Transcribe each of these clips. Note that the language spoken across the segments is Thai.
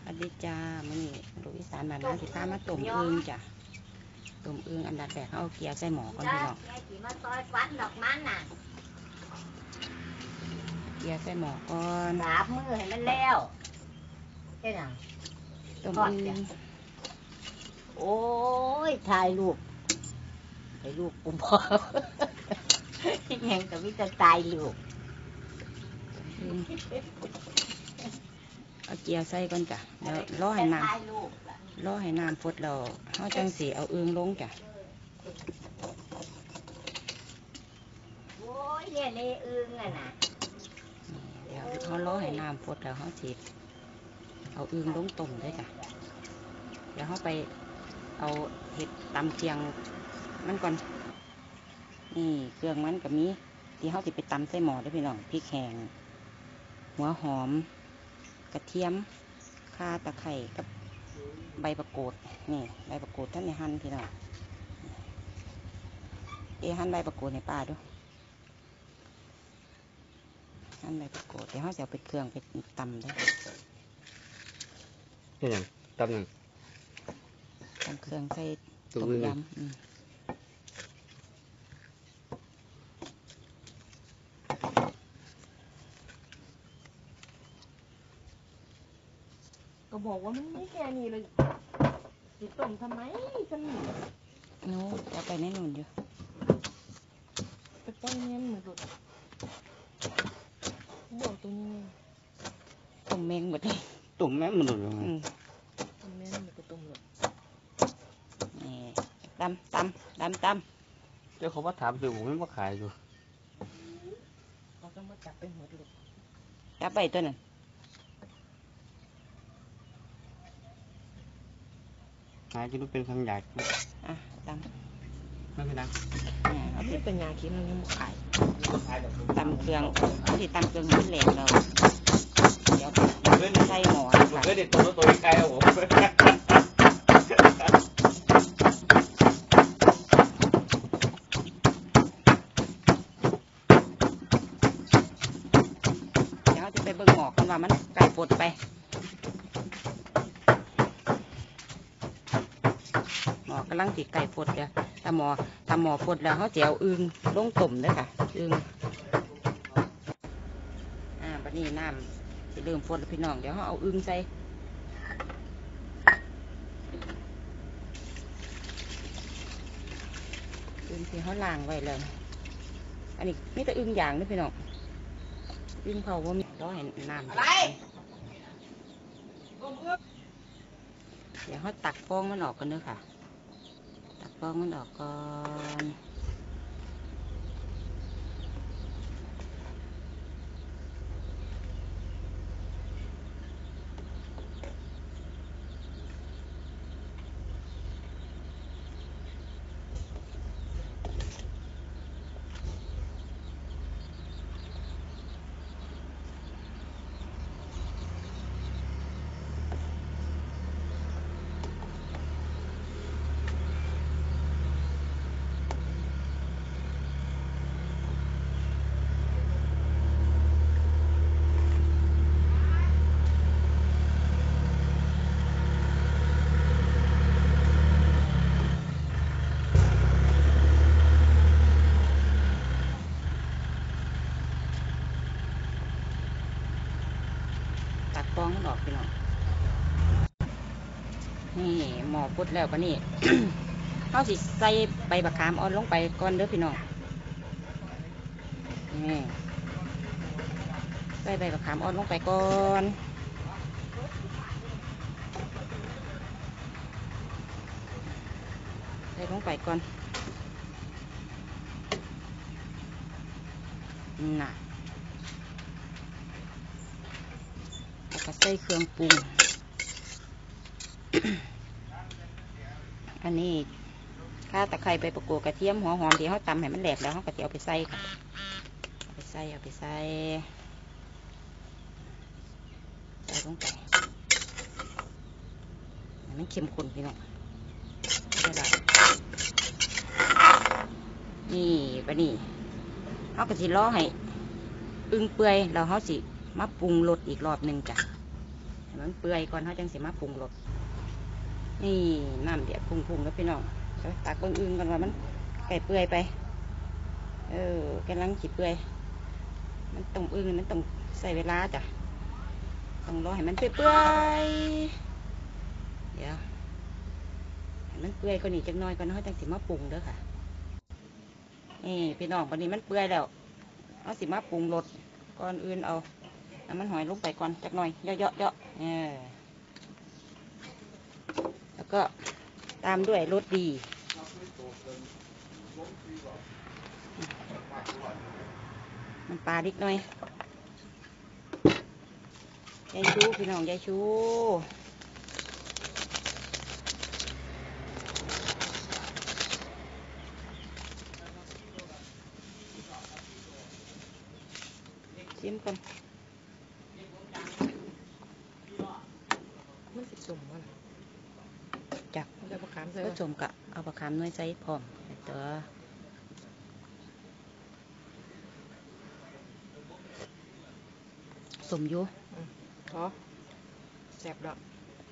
วัสดีจ้ามื้อนี้ลูกอีสานบ้านนาสิพามาต้มอึ่งจ้ะต้มอึ่งอันดับแรกเอาเกลือใส่หม้อก่อนพี่น้องเกลือใส่หม้อก่อนสาบมือให้มันแล้วใช่ไหมต้มอึ่งโอ้ยถ่ายรูปปุ่มพอยังกับวิจารตายลูกเอาเกลือใส่ก่อนจ้ะเดี๋ยวรอให้น้ำฟดเราเขาจังสีเอาอึ่งลงจ้ะโอ้ยเนี่ยในอึ่งอ่ะนะเดี๋ยวเขารอให้น้ำฟดแล้วเขาสีเอาอึ่งลงต้มด้วยจ้ะเดี๋ยวเขาไปเอาเห็ดตำเคียงมันก่อนนี่เครื่องมันกับมีที่เขาสิไปตำใส่หม้อได้พี่น้องพริกแห้งหัวหอมกระเทียมข่าตะไคร้กับใบประกูดนี่ใบประกูดท่านในหั่นพี่น้องหั่นใบประกูดในป้าด้วยหั่นใบประกูดเดี๋ยวเขาจะเอาไปเครื่องไปตำได้นี่อย่างตำหนึ่งตำเครื่องใส่ต้มยำก็บอกว่ามันไม่แค่นี้เลยจะต้มทำไมฉันโน้จะไปแน่นอนอยู่ไปป้อนเงี้ยเหมือนรถบอกตัวนี้ต้มแมงหมดเลยตุ่มแม่มันหลุดเลยต้มแม่เหมือนกับต้มหลุดนี่ตำเจ้าเขาว่าถามซื้อผมไม่มาขายอยู่เขาต้องมาจับเป็นหัวหลุดจับไปตัวนั้นหายจะรู้เป็นคำใหญ่อ่ะตำไม่เป็นไรเอาไปเป็นยาคิดเรายังขายตำเครื่องเขาที่ตำเครื่องมันแหลกเราเดี๋ยวใส่หม้อค่ะเด็ดตัวใกล้ๆผมเดี๋ยวจะไปเบิ่งหม้อกันว่ามันไก่ปดไปหม้อกำลังติดไก่ปดเดี๋ยวถ้าหม้อปดแล้วเขาจะเอาอึ่งลงต้มด้วยค่ะอึ่งบัดนี้น้ำจะเริ่มฟดแล้วพี่น้องเดี๋ยวเขาเอาอึ่งใส่อึ่งที่เขาล้างไว้เลยอันนี้มีแต่อึ่งอย่างนี่พี่น้องอึ่งเผาว่ามีรอให้น้ำเดี๋ยวเขาตักฟองมันออกกันเด้อค่ะตักฟองมันออกก่อนตักฟองมันออกพี่น้องนี่หม้อพุดแล้วปะนี่ เขาสิใส่ใบบักขามอ่อนลงไปก่อนเด้อพี่น้องนี่ใส่ใบบักขามอ่อนลงไปก่อนใส่ลงไปก่อนน่ะแล้วก็ใส่เครื่องปรุง อันนี้ข่าตะไคร้ใบประกอบกระเทียมหัวหอมที่เขาตำให้มันแหลกแล้วเขาก็จะเอาไปใส่ค่ะเอาไปใส่ลงไปมันเข้มข้นพี่น้องนี่ปะนี่เขาก็สิล้อให้อึ่งเปื่อยแล้วเขาสิมาปรุงรสอีกรอบหนึ่งจ้ะมันมันเปื่อยก่อนเขาจังสิมาปรุงรสนี่น้ำเดือดพุ่งๆแล้วพี่น้องตักเบิ่งอึ่งกันว่ามันไก่เปื่อยไปกำลังจิเปื่อยมันต้องอึ่งมันต้องใส่เวลาจ้ะต้องรอให้มันเปื่อยเดี๋ยวให้มันเปื่อยก่อนนี่จังน้อยก่อนเขาจังสิมาปรุงเด้อค่ะนี่พี่น้องวันนี้มันเปื่อยแล้วเอาสิมาปรุงรสก่อนอื่นเอาน้ำมันหอยลงไปก่อนจักหน่อยเยอะแล้วก็ตามด้วยรสดีน้ำปลาดิกหน่อยยายชูพี่น้องยายชูชิมก่อนมันสิสมมันจักจะประคามใส่ก็สมกับเอาปลาคำน้อยใส่พร้อมตัวสมอยู่ขอแซ่บดอก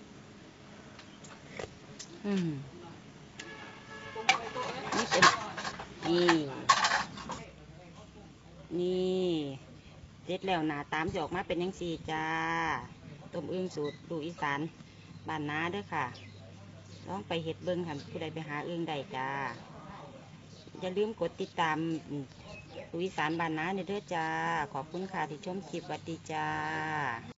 นี่เป็นนี่เสร็จแล้วหนาตามจะออกมาเป็นยังสี่จ้าต้มอึ่งสูตรดูอีสานบ้านนาเด้อค่ะลองไปเห็ดเบิ้งค่ะผู้ใดไปหาอึ่งได้จ้าอย่าลืมกดติดตามดูอีสานบ้านนาเด้อจ้าขอบคุณค่ะที่ชมคลิปสวัสดีจ้า